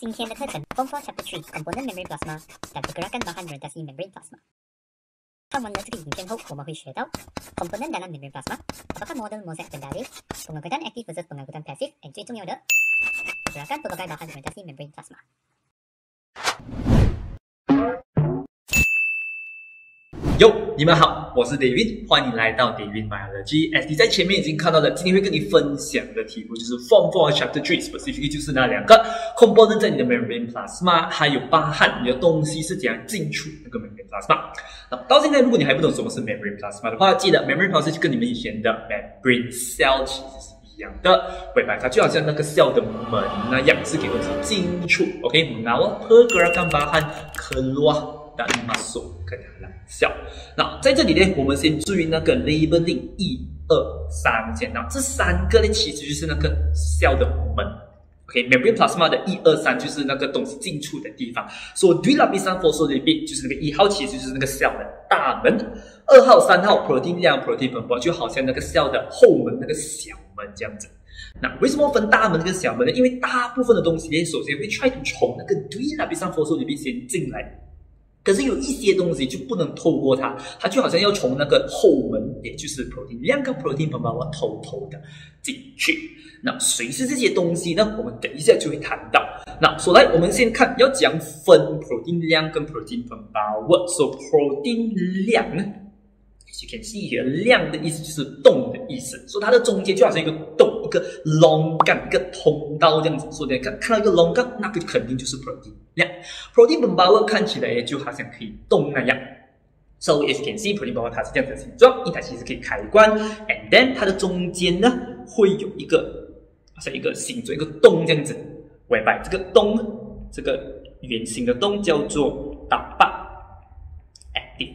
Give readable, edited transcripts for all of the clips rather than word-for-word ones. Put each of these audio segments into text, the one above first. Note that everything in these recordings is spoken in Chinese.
今天的课程 Form 4 Chapter 3 Component Membrane Plasma dan pergerakan bahan rotasi membrane plasma。看完了这个影片后，我们会学到 component dalam membrane plasma, apakah model mosaic bendari, pengangkutan aktif versus pengangkutan pasif, dan 最重要的 pergerakan pelbagai bahan rotasi membrane plasma。 哟，你们好，我是 David， 欢迎来到 David Biology。你在前面已经看到了，今天会跟你分享的题目就是 Form 4 Chapter 3 specifically 就是那两个 component 在你的 membrane plasma， 还有包含你的东西是怎样进出那个 membrane plasma。那到现在，如果你还不懂什么是 membrane plasma 的话，记得 membrane plasma 就跟你们以前的 membrane cell 其实是一样的，明白？它就好像那个 cell 的门那样，是给东西进出。OK， mengawal pergerakan bahan keluar dan masuk ke dalam cell。那在这里呢，我们先注意那个 labeling 1、2、3先。那这三个呢，其实就是那个 cell 的门。OK，membrane plasma 的1、2、3就是那个东西进出的地方。所以 dui lapisan fosfolipid 就是那个1号，其实就是那个 cell 的大门。2号、3号 protein 量 protein 分布就好像那个 cell 的后门那个小门这样子。那为什么分大门跟小门呢？因为大部分的东西呢，首先会 try to 从那个 dui lapisan fosfolipid 先进来。可是有一些东西就不能透过它，它就好像要从那个后门，也就是 protein 量跟 protein 分包偷偷的进去。那谁是这些东西呢？我们等一下就会谈到。那所来，我们先看要讲分 protein 量跟 protein 分包。So protein 量呢 ，as you can see here， 量的意思就是洞的意思，所以它的中间就好像一个洞，一个 long 杠，一个通道这样子。所以看到一个 long 杠，那个肯定就是 protein 量。protein 分包看起来就好像可以动那样。So as you can see， protein 分包它是这样子的形状，因为它其实可以开关 ，and then 它的中间呢会有一个好像一个形状，一个洞这样子。明白？这个洞，这个圆形的洞叫做 tapak active。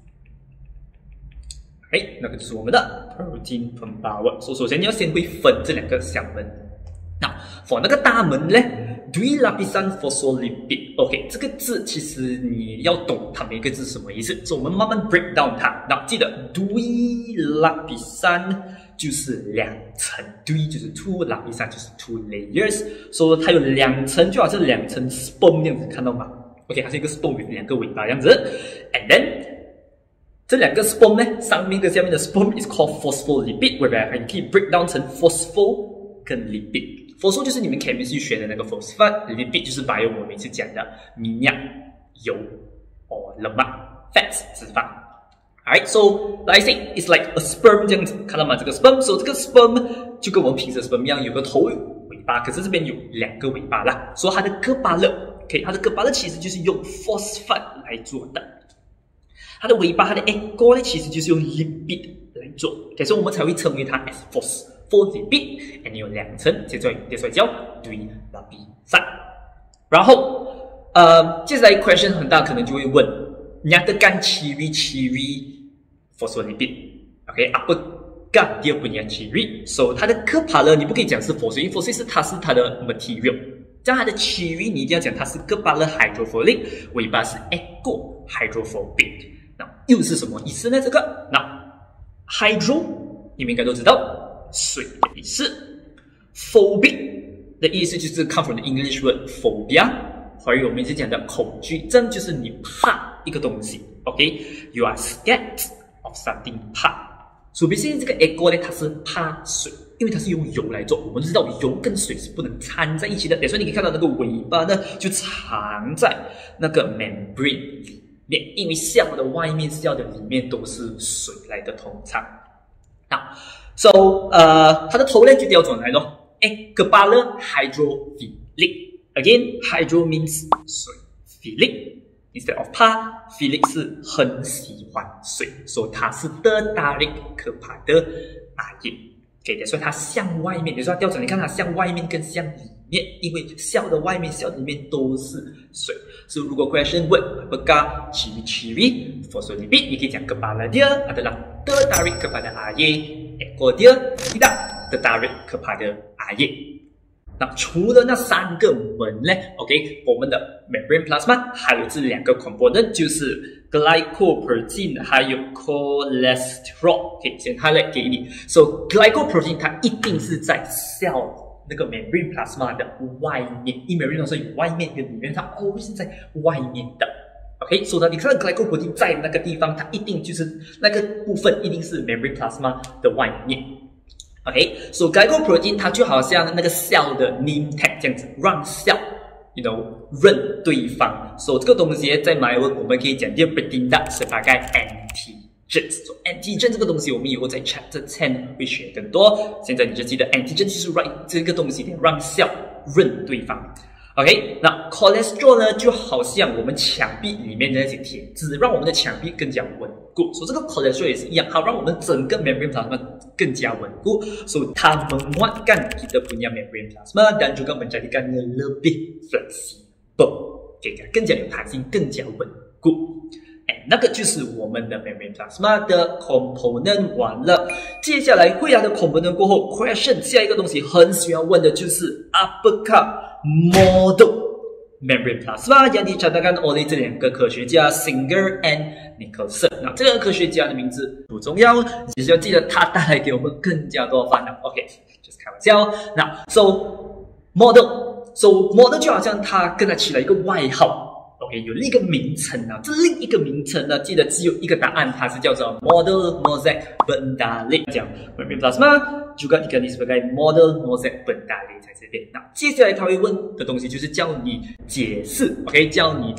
那个就是我们的 protein 分包。所以首先你要先会分这两个小门。那 for 那个大门呢 ，dui lapisan fosfolipid。OK， 这个字其实你要懂它每个字是什么意思，所以我们慢慢 break down 它。那记得 dui lapisan 就是两层 ，dui 就是 two，lapisan 就是 two layers， 所以它有两层，就好像两层 sperm 这样子，看到吗 ？OK， 它是一个 sperm 有两个尾巴这样子 ，and then 这两个 sperm 呢，上面跟下面的 sperm is called phospholipid， 你可以 break down 成 phosphol 跟 lipid。phosphol 就是你们 chemistry 学的那个 phosphate，lipid 就是 bio 我每次讲的营养、油、lemak、fats 脂肪。Alright, so like I say, it's like a sperm 这样子，看到吗？这个 sperm，so 这个 sperm 就跟我们平时的 sperm 一样，有个头有尾巴，可是这边有两个尾巴啦。所以它的哥巴勒 ，OK， 它的哥巴勒其实就是用 phosphate 来做的。它的尾巴，它的 echo 呢，其实就是用 lipid 来做，所以我们才会称为它 as phospholipid， 有两层，接着叫 dui lapisan。然后接下来 question 很大，可能就会问，nyatakan ciri-ciri phospholipid。OK，apakah dia punya ciri？ So 它的哥巴勒你不可以讲是 phosphate， 因为 phosphate 它是它的 material。这样它的 ciri 你一定要讲它是哥巴勒 hydrophilic， 尾巴是 echo hydrophobic。那又是什么意思呢？这个那 hydro 你们应该都知道水的意思 ，phobic 的意思就是 come from the English word phobia， 华语我们一直讲的恐惧症，就是你怕一个东西。OK，you are scared of something， 怕。所以现在这个 echo 呢，它是怕水，因为它是用油来做。我们知道油跟水是不能掺在一起的，所以你可以看到那个尾巴呢，就藏在那个 membrane 里面，因为cell的外面、cell的里面都是水来的，通常。那 ，so 它的头呢就调转来咯 ，kepala hydrophilic。Again, hydro means 水 ，philic instead of 怕 ，philic 是很喜欢水，所以它是tertarik kepada air。OK， 所以它向外面，你说它调转，你看它向外面跟向里面，因为cell的外面、cell里面都是水。所以如果 question 问 apakah ciri-ciri phospholipid， 你可以讲 kepala dia adalah tertarik kepada air，ekor dia tidak tertarik kepada air。那除了那三个门呢 ，OK， 我们的 membrane plasma 还有这两个 component， 就是 glycoprotein 还有 cholesterol。OK， 先 highlight 给你。So glycoprotein 它一定是在 cell 那个 membrane plasma 的外面，因为 membrane 是有外面跟里面，它 always 是在外面的。OK， 所以你看到 glycoprotein 在那个地方，它一定就是那个部分一定是 membrane plasma 的外面。OK， 所以 glycoprotein 它就好像那个 cell 的 name tag 这样子，让 cell认对方。所以这个东西在马来文我们可以讲 dia bertindak sebagai antigen。antigen 这个东西我们以后在 chapter 10会学更多。现在你就记得 antigen 就是让这个东西让 cell 认对方。OK， 那 cholesterol 呢，就好像我们墙壁里面的那些铁质，让我们的墙壁更加稳固。所以这个 cholesterol 也是一样，好让我们整个 membrane plasma 更加稳固。所以它menguatkan kita punya membrane plasma dan juga menjadikannya lebih fleksibel， 更加有弹性，更加稳固。那个就是我们的 membrane plasma 的 component 完了。接下来会阳的 component 过后 ，question 下一个东西很喜欢问的就是 apakah model membrane plasma yang dicatatkan oleh 这两个科学家 Singer and Nicholson。那这个科学家的名字不重要，只是要记得他带来给我们更加多烦恼。OK， 就是开玩笑。那 model 就好像他跟他起了一个外号。OK， 有另一个名称啊，这另一个名称呢，记得只有一个答案，它是叫做 model mosaic bendalek。讲 membrane plasma juga diganti sebagai model mosaic bendalek 在这边。那接下来他会问的东西就是叫你解释 ，OK， 叫你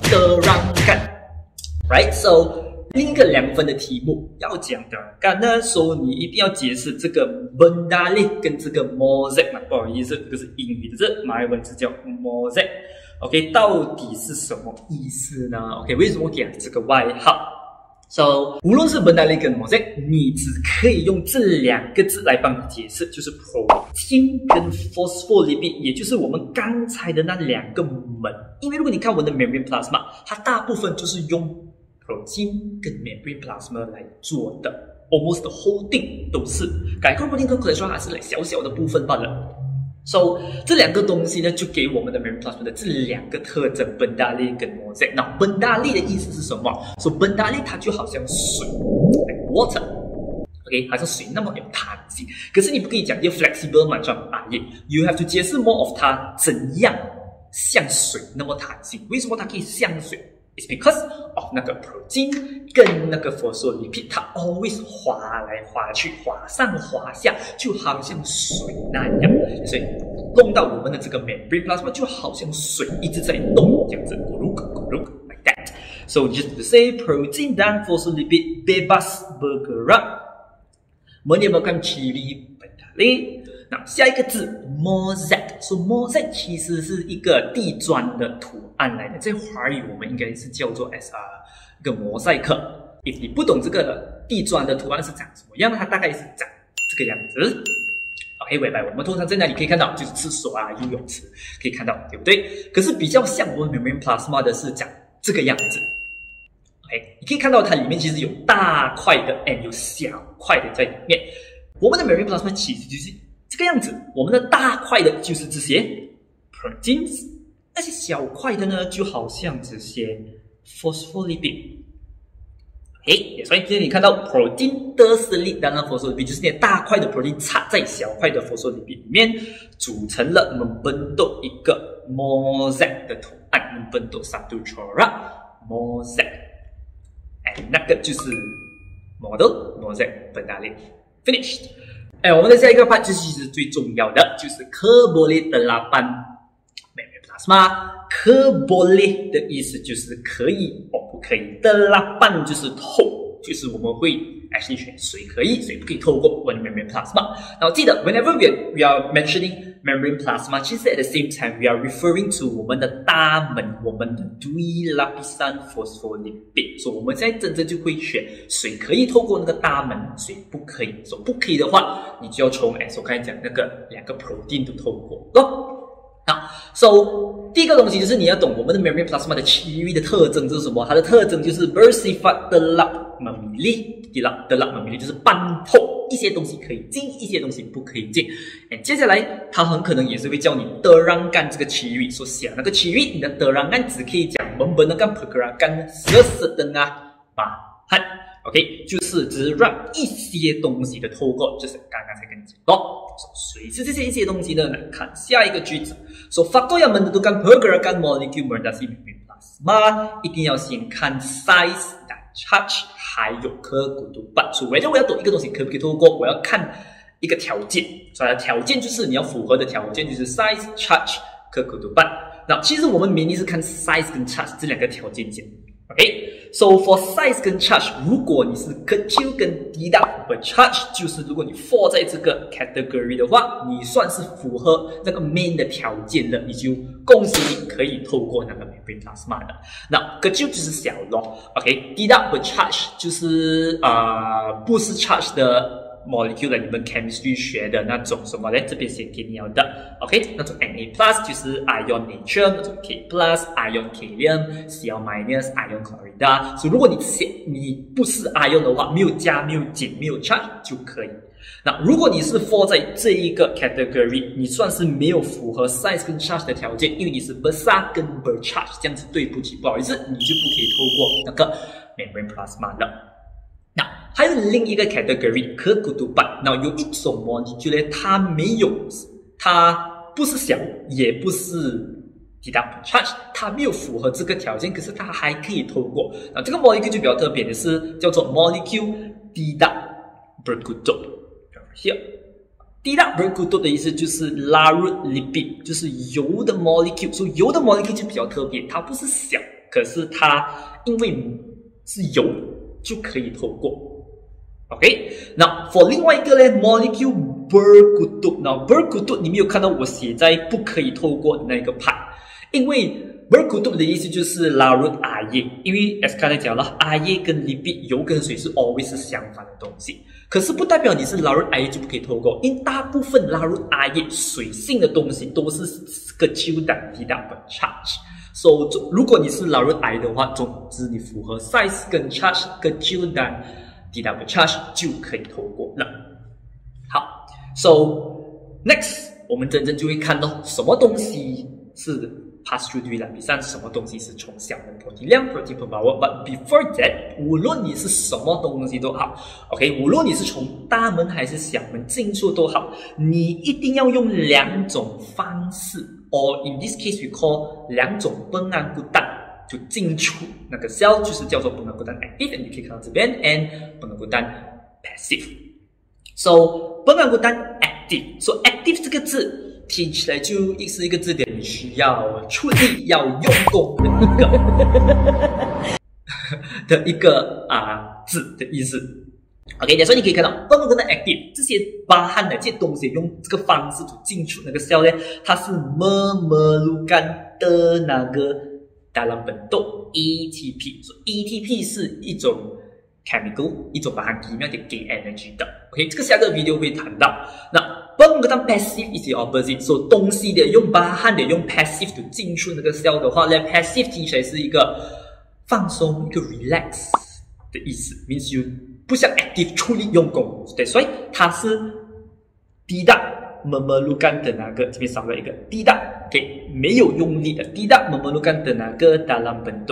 terangkan，right？ So 另一个2分的题目要讲的，干呢，所以你一定要解释这个 bendalek 跟这个 mosaic。不好意思，这个是英语的字，马来文字叫 mosaic。OK， 到底是什么意思呢 ？OK， 为什么给这个外号 ？So， 无论是 bendalek 跟 mosaic， 你只可以用这2个字来帮你解释，就是 protein 跟 phospholipid， 也就是我们刚才的那2个门。因为如果你看我的 membrane plasma， 它大部分就是用 protein 跟 membrane plasma 来做的 ，almost the whole thing 都是。glycoprotein 跟 cholesterol 还是小小的部分罢了。So 这2个东西呢，就给我们的 membrane plasma 的这2个特征 bendalek 跟 mosaic。那 bendalek 的意思是什么 ？So bendalek 它就好像水 ，like water。OK， 好像水那么有弹性，可是你不可以讲要 flexible 嘛，这样you have to 解释 more of 它怎样像水那么弹性。为什么它可以像水 ？It's because of 那个 protein 跟那个 phospholipid， 它 always 滑来滑去，滑上滑下，就好像水那样。所以弄到我们的这个 membrane plasma 就好像水一直在动，这样子，like that. So just to say protein dan phospholipid bebas bergerak menyebabkan ciri bendalek。那下一个字 mosaic， so mosaic 其实是一个地砖的图案来的，在华语我们应该是叫做 as 一个摩赛克。if 你不懂这个地砖的图案是长什么样，它大概是长这个样子。OK， 尾巴我们通常在那里可以看到，就是厕所啊、游泳池可以看到，对不对？可是比较像我们 membrane plasma 的是长这个样子。OK， 你可以看到它里面其实有大块的 and 有小块的在里面。我们的 membrane plasma 其实就是这个样子，我们的大块的就是这些 proteins， 那些小块的呢，就好像这些 phospholipid。OK， 所以今天你看到 protein 的实力，当然 phospholipid 就是那大块的 protein 插在小块的 phospholipid 里面，组成了membentuk一个 mosaic 的图案 ，membentuk satu corak mosaic。那个就是 model mosaic bendalek finished。我们的下一个 part 就是其实最重要的，就是 boleh delapan membrane plasma。boleh 的意思就是可以或不可以 ，delapan 就是透，就是我们会 actually 选谁可以，谁不可以透过 membrane plasma。然后记得 whenever we are mentioning membrane plasma， 其实 at the same time we are referring to 我们的大门，我们的 dui lapisan phospholipid。所以我们现在真正就会选谁可以透过那个大门，谁不可以。所以不可以的话，你就要从我刚才讲那个2个 protein 都透过咯。好 ，so 第一个东西就是你要懂我们的 membrane plasma 的区域的特征是什么？它的特征就是 bersifat gelap memilih，gelap memilih 就是半透，一些东西可以进，一些东西不可以进。接下来它很可能也是会教你 terangkan 这个区域，说想那个区域，你的 terangkan 只可以讲 membenarkan pergerakan sesetengah bahan。 OK， 就是只是让一些东西的透过，就是刚才跟你讲到，谁是这些一些东西呢？来看下一个句子，说 faktor yang menentukan pergerakan molekul melintasi membrane plasma， 一定要先看 size 的 charge 还有刻骨度板。所以为了我要懂一个东西可不可以透过，我要看一个条件，所以条件就是你要符合的条件就是 size charge 刻骨度板。那其实我们明明是看 size 跟 charge 这两个条件先。OK，so for size 跟 charge， 如果你是 kecil 跟 tidak bercharge， 就是如果你 fall 在这个 category 的话，你算是符合那个 main 的条件的，你就恭喜你可以透过那个 membrane plasma 的。那 kecil 就是小咯 ，OK，tidak bercharge 就是不是 charge 的。molecule 你们 chemistry 学的那种什么呢？这边先给你要的 ，OK， 那种 Na plus 就是 ion nature， 那种 K plus ion Kalium，Cl minus ion chloride。所以如果你不是 ion 的话，没有加、没有减、没有 charge 就可以。那如果你是 fall 在这一个 category， 你算是没有符合 size 跟 charge 的条件，因为你是 besar 跟 bercharge， 这样子对不起，不好意思，你就不可以透过那个 membrane plasma 了。那还有另一个 category 刻骨度板，那有一种 molecule 它不是小，也不是 tidak bercharge， 它没有符合这个条件，可是它还可以透过。那这个 molecule 就比较特别的是叫做 molecule tidak berkutuk。tidak berkutuk 的意思就是 larut lipid， 就是油的 molecule， 所以油的 molecule 就比较特别，它不是小，可是它因为是油。就可以透过 ，OK。那 for 另外一个呢 ，molecule berkutuk， 那 berkutuk 你没有看到我写在不可以透过的那个 part， 因为 berkutuk 的意思就是 larut air， 因为 as 刚才讲了 ，air 跟 lipid 油跟水是 always 是相反的东西，可是不代表你是 larut air 就不可以透过，因为大部分 larut air 水性的东西都是 kecil dan tidak bercharge。So， 如果你是 larut air 的话，总之你符合 size 跟 charge 跟 kecil dan tidak bercharge 就可以透过了。好 ，So next 我们真正就会看到什么东西是 pass through 对了，比上什么东西是从小的 protein 量 protein per power。But before that， 无论你是什么东西都好 ，OK， 无论你是从大门还是小门进出都好，你一定要用两种方式。Or in this case, we call 两种pengangkutan 就进出那个 cell 就是叫做pengangkutan active， 你可以看到这边 and pengangkutan passive。So pengangkutan active， so active 这个字听起来就是一个字典，你需要出力、要用功的一个字的意思。OK， 所以你可以看到 pengangkutan active 这些巴汉的这些东西用这个方式进出那个 cell 呢，它是 memerlukan tenaga dalam bentuk ATP。所以 ATP 是一种 chemical， 一种巴汉 kimia 的 gain energy 的。OK， 这个下个 video 会谈到。那 pengangkutan passive is the opposite， 所以东西的用巴汉的用 passive 的进出那个 cell 的话呢 ，passive 听起来是一个放松、一个 relax 的意思 ，means you。不像 active 出力用功，对，所以它是 tidak memerlukan tenaga， 这边少了一个 tidak， 没有用力的 tidak memerlukan tenaga dalam bentuk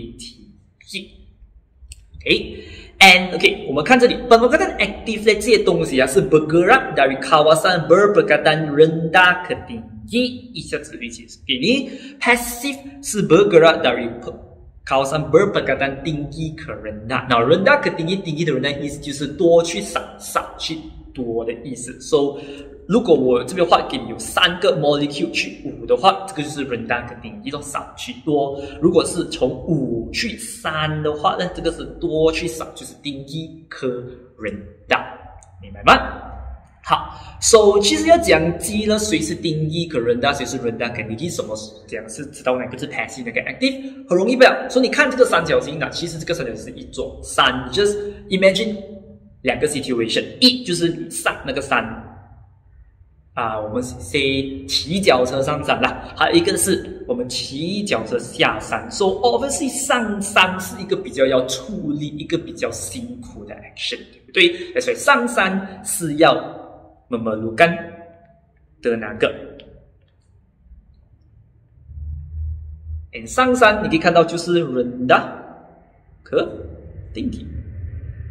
ATP。OK， 我们看这里 pengangkutan active 这些东西是 bergerak dari kawasan berpekatan rendah ke tinggi， 一下子会解释给你。passive 是 bergerak dari kawasan berpekatan tinggi ke rendah， 那 rendah ke tinggi 的 rendah 意思就是多去少，少去多的意思。So 如果我这边画给你有3个 molecule 去5的话，这个就是 rendah ke tinggi， 少去多。如果是从5去3的话呢，这个是多去少，就是 tinggi ke rendah， 明白吗？好 ，So 其实要讲记了，谁是tinggi ke rendah， 谁是 rendah ke tinggi， 什么讲是知道哪个是 passive， 哪个 active， 很容易不了。所以你看这个三角形呢，其实这个三角形是一座山， just imagine 两个 situation， 一就是你上那个山我们say 骑脚车上山啦，还有一个是我们骑脚车下山。So obviously 上山是一个比较要出力，一个比较辛苦的 action， 对不对？所以上山是要memerlukan tenaga。上山你可以看到就是rendah ke tinggi。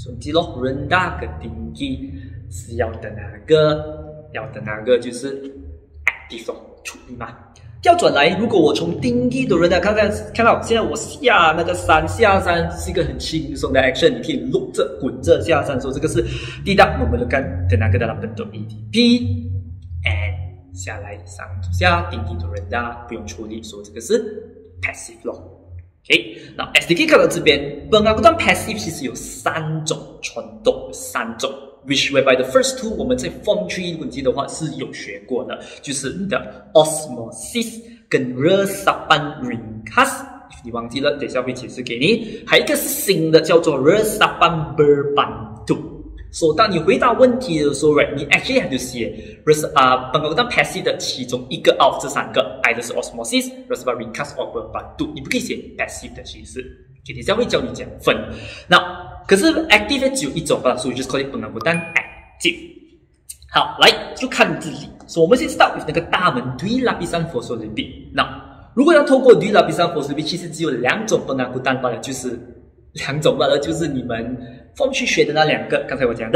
总之咯 ，rendah 跟 tinggi 是要的那个就是 active 咯，处理嘛。调转来，如果我从 tinggi 的 rendah 看到现在我下那个山下山是一个很轻松的 action， 你可以碌着滚着下山，说这个是tidak memerlukan tenaga dalam bentuk ATP and 下来上下 tinggi 的 rendah 不用处理，说这个是 passive 咯。OK， 那 SDK 看到这边，pengakutan passive 其实有3种传动，3种。Which whereby the first two 我们在 Form 3如果你记得话是有学过的，就是你的 osmosis 跟 resapan ringkas。你忘记了，等一下会解释给你。还有一个是新的，叫做 resapan berbantu。所以当你回答问题的时候 ，right， 你 actually have to 写pengakutan passive 的其中一个 of 这3个 ，either 是 osmosis、resapan ringkas or berbantu。你不可以写 passive 的，其实。等一下会教你怎样分。那可是 active 只有一种吧，所以就是 call it pengakutan active。好，来就看你自己。所以我们先 start with 那个大门 dui lapisan fosfolipid。那如果要透过 dui lapisan fosfolipid， 其实只有2种 pengakutan罢了，就是2种罢了，就是你们 form 去学的那2个，刚才我讲的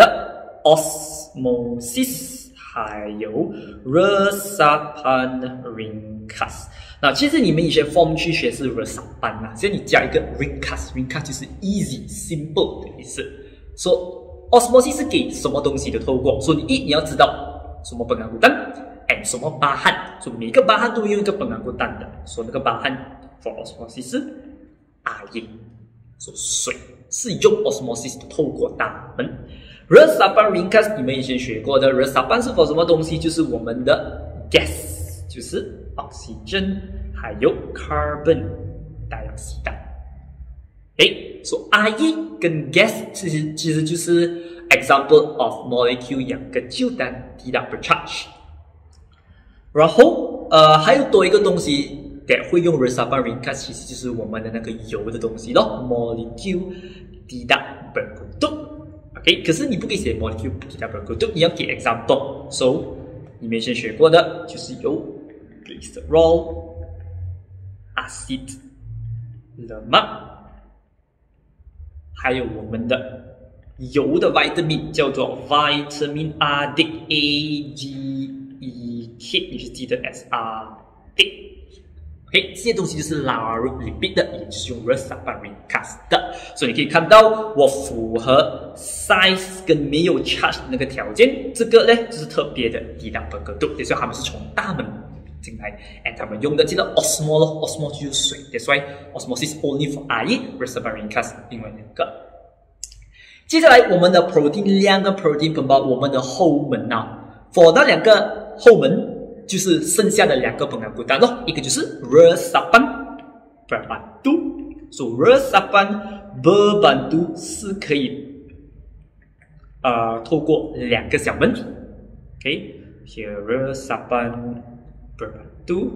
osmosis 还有 resapan ringkas。那其实你们以前 form 去学是 resapan 啊，所以你加一个 ringkas 就是 easy simple 的意思。说 osmosis 是给什么东西的透过？所以你要知道什么pengakutan and 什么bahan，所以每个bahan都用一个pengakutan的。所以那个bahan for osmosis 是 air， 所以水是用 osmosis 的透过大门。resapan ringkas 你们以前学过的 resapan 是 for 什么东西？就是我们的 gas。就是oxygen 还有 carbon dioxide。所以 air 跟 gas 其实就是 example of molecule yang kecil dan tidak bercharge。然后还有多一个东西会用 resapan ringkas， 其实就是我们的那个油的东西咯 ，molecule tidak berkutuk。OK， 可是你不可以写 molecule tidak berkutuk， 你要给 example。So 你们以前学过的就是有 glycerol、acid、lemak， 还有我们的油的 vitamin 叫做 vitamin A D A G E K， 你是记得 S R D。OK， 这些东西就是 large lipid 的，也就是用 resapan ringkas 的。所以你可以看到，我符合 size 跟没有 charge 那个条件，这个呢就是特别的tidak berkutuk，所以他们是从大门进来，他们用的这个 osmo 就是水 ，that's why osmosis only for air，resapan ringkas 另外2个。接下来我们的 protein 2个 protein 分包，我们的后门啊 ，for 那2个后门。就是剩下的2个pengakutan咯，一个就是 resapan berbantu， 所以 resapan berbantu 是可以透过2个小门 ，OK， here resapan berbantu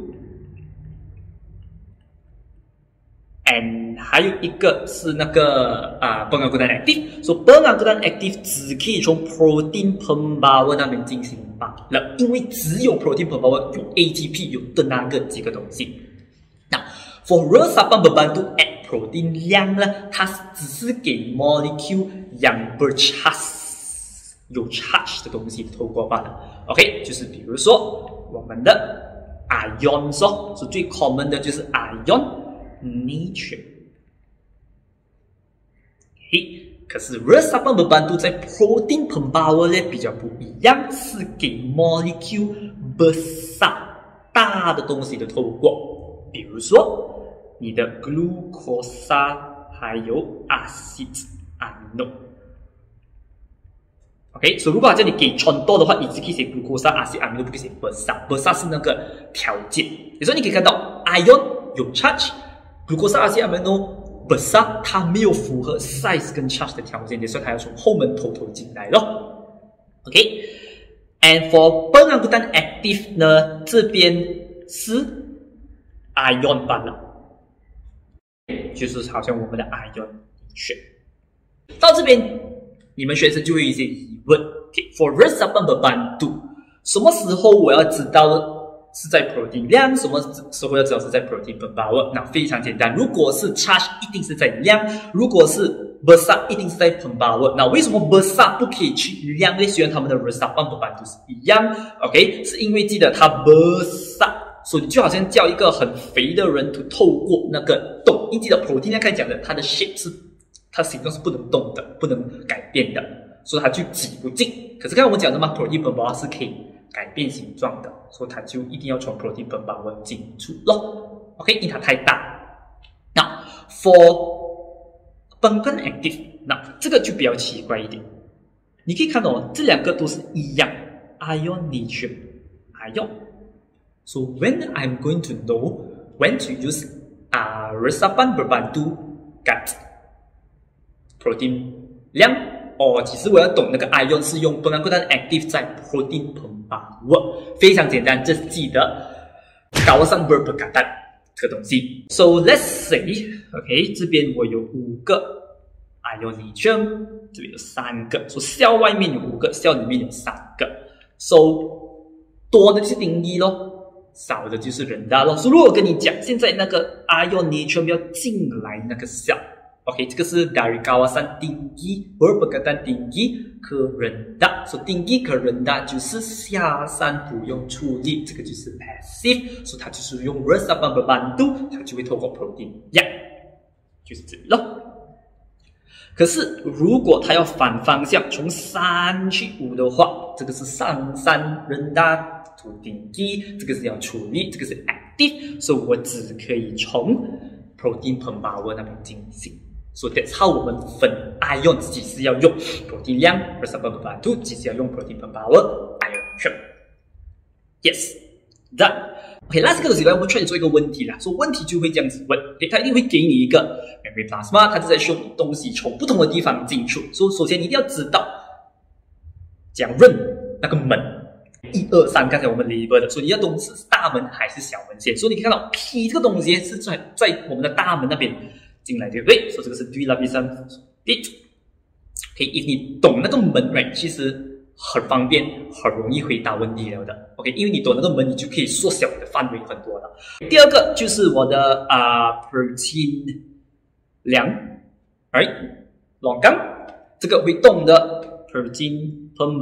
and 还有一个是那个pengakutan active， 所以 pengakutan active 只可以从 protein pembawa 那边进行罢了，因为只有 protein pembawa 有 ATP 有的那个几个东西。那 for resapan berbantu add protein 量呢，它只是给 molecule yang bercharge 有 charge 的东西透过罢了。OK， 就是比如说我们的 ion 说，是最 common 的就是 ion。nature， 可是 resapan berbantu 在 protein pembawa 呢比较不一样，是给 molecule besar 大的东西的透过，比如说你的 glucosa 还有 acid amino。OK， 所以如果叫你给传多的话，你只可以写 glucosa acid amino， 不可以写 besar 是那个条件。有时候你可以看到 ion 有 charge。glucosa acid amino besar 它没有符合 size 跟 charge 的条件，所以它要从后门偷进来咯。OK，and for pengakutan active 呢，这边是 ion 罢了，就是好像我们的 ion 选。到这边，你们学生就会有一些疑问。For resapan berbantu， 什么时候我要知道？是在 protein 量，什么时候要知道是在 protein pembawa？ 那非常简单，如果是 charge 一定是在量，如果是 besar 一定是在 pembawa。那为什么 besar 不可以去量呢？虽然他们的 resapan berbantu 是一样 ，OK， 是因为记得它 besar， 所以就好像叫一个很肥的人透过那个洞。你记得 protein 刚才讲的，它的 shape 是它形状是不能动的，不能改变的，所以它就挤不进。可是刚才我们讲的嘛 ，protein pembawa 是可以改变形状的，所以它就一定要从 protein pembawa 进出咯。OK， 因为它太大。那 for Penggan active， 那这个就比较奇怪一点。你可以看到哦，这两个都是一样 ，ion nature ion。So when I'm going to know when to use resapan berbantu kat protein 量，其实我要懂那个 ion 是用 pengangkutan active 在 protein pembawa， 非常简单，just 记得kawasan berpekatan。这个东西 ，so let's say，OK， 这边我有5个 ion nature， 这边有3个，所以 cell 外面有5个 ，cell 里面有3个 ，so 多的就是定义咯，少的就是rendah咯。所以如果我跟你讲，现在那个 ion nature 要进来那个 cell。OK， 这个是 dari kawasan tinggi berpekatan tinggi ke rendah， 所以 tinggi ke rendah 就是下山不用出力，这个就是 passive， 所以它就是用 resapan berbantu， 它就会透过 protein 呀，就是这里咯。可是如果它要反方向，从3去5的话，这个是上山 rendah to tinggi， 这个是要出力，这个是 active， 所以我只可以从 protein pembawa 那边进行。So that's how 我们分 ion 几时要用 protein 量 resapan berbantu， 几时要用 protein pembawa ion。Yes， done。OK， 那这个东西呢，我们try做一个问题啦，说问题就会这样子问，它一定会给你一个 memory plasma， 它就在用东西从不同的地方进出。所以首先你一定要知道讲认那个门1、2、3，刚才我们 label 的，所以你要懂是大门还是小门先。所以你可以看到 P 这个东西是在我们的大门那边进来，对不对？所以这个是 dui lapisan bit。OK， if 你懂那个门 right， 其实很方便，很容易回答问题了的。OK， 因为你懂那个门，你就可以缩小你的范围很多了。第二个就是我的protein 量 ，right， longgang， 这个会动的 protein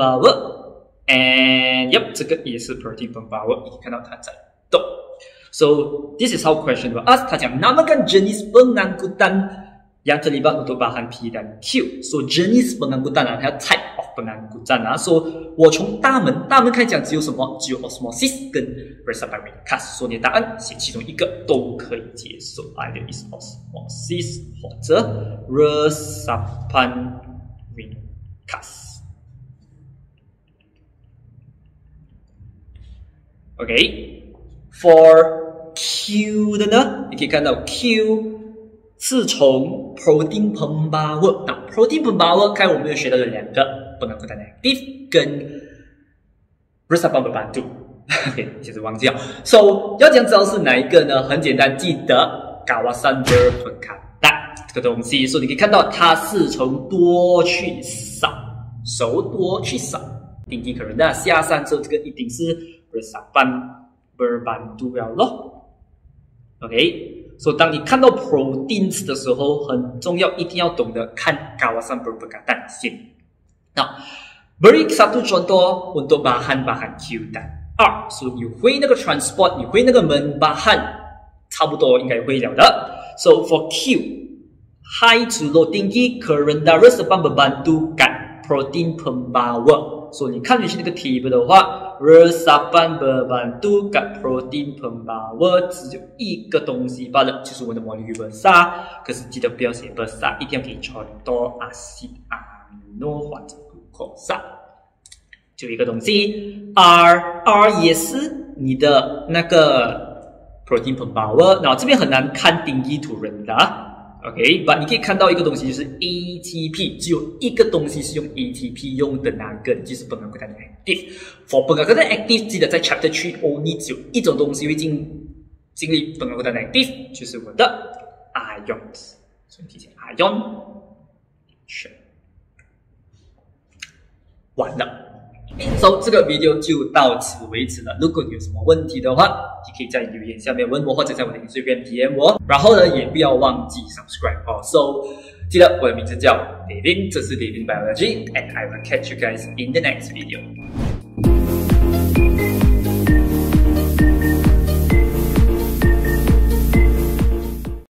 pembawa，and yep， 这个也是 protein pembawa， 你看到它在动。So this is how question was asked。他讲 namakan jenis pengangkutan yang terlibat untuk bahan P dan Q。So jenis pengangkutan 它 type of pengangkutan So 我从大门开始讲只有什么？只有 osmosis 跟 resapan ringkas。所以你的答案写其中一个都可以接受 ，either is osmosis 或者 resapan ringkas。OK。For Q 的呢，你可以看到 Q 是从 protein pembawa。那 protein pembawa 刚才我们有学到的2个 pengangkutan active 跟 resapan berbantu。OK， 其实忘记了。So 要讲知道是哪一个呢？很简单，记得 kawasan berpekatan 这个东西。所以你可以看到它是从多去少，多去少。tinggi ke rendah 下山之后，这个一定是 resapan berbantu 了咯。OK， 所以当你看到 proteins 的时候，很重要，一定要懂得看 kawasan berpekatan 先。那 beri satu contoh untuk bahan-bahan Q dan R。所以你会那个 transport， 你会那个门 bahan， 差不多应该会了的。So for Q，high to low tinggi ke rendah resapan berbantu kat protein pembawa。所以你看回去那个 table 的话。resapan berbantu kat protein pembawa 只有一个东西罢了，就是我的 molecule besar。可是记得不要写 besar， 一定要给 contoh asid amino 或者 glucosa， 就一个东西。R 也是你的那个 protein pembawa， 然后这边很难看tinggi to rendah。OK，but 你可以看到一个东西就是 ATP， 只有一个东西是用 ATP 用的那个就是 pengangkutan active。For pengangkutan active， 记得在 Chapter 3 only 只有一种东西会经历 pengangkutan active， 就是我的 ions。所以提醒 ion， 完了。So 这个 video 就到此为止了。如果你有什么问题的话，你可以在留言下面问我，或者在我的 Instagram DM 我。然后呢，也不要忘记 subscribe 哦。So 记得我的名字叫 David， 这是 David Biology， and I will catch you guys in the next video.